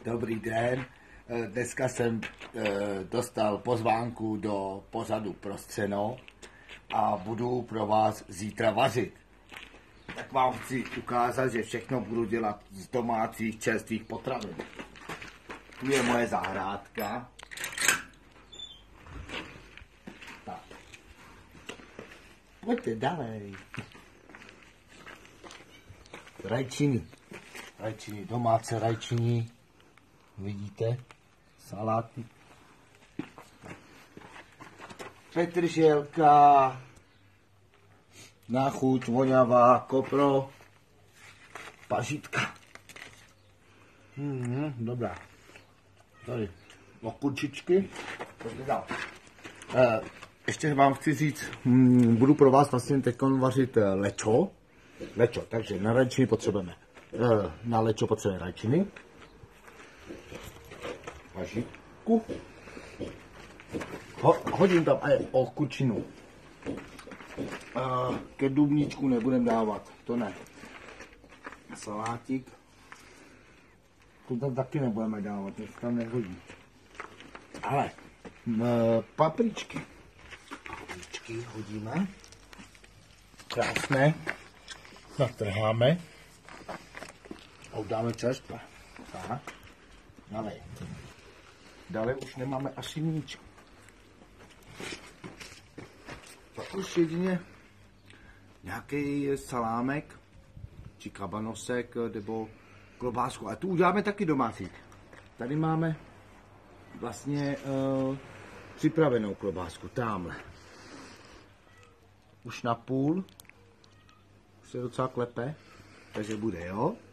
Dobrý den. Dneska jsem dostal pozvánku do pořadu Prostřeno a budu pro vás zítra vařit. Tak vám chci ukázat, že všechno budu dělat z domácích čerstvých potravin. Tu je moje zahrádka. Tak. Pojďte dalej. Rajčiny, domácí rajčiny, vidíte, saláty, petrželka, na chuť, voňavá, kopro, pažitka. Dobrá. Tady okurčičky. Ještě vám chci říct, budu pro vás vlastně teď vařit lečo, takže na rajčiny potřebujeme. Na lečo potřebujeme rajčiny, pažitku, hodím tam okurčinu. Ke dubníčku nebudem dávat, to ne. Salátik, to tam taky nebudeme dávat, to tam nehodí. Ale papričky hodíme, krásné. Natrháme a udáme čerstvé. Tak, dále už nemáme asi nič. Pak už jedině nějaký salámek, či kabanosek, nebo klobásku. A tu uděláme taky domácí. Tady máme vlastně připravenou klobásku, tamhle. Už na půl. Se docela klepe, takže bude, jo?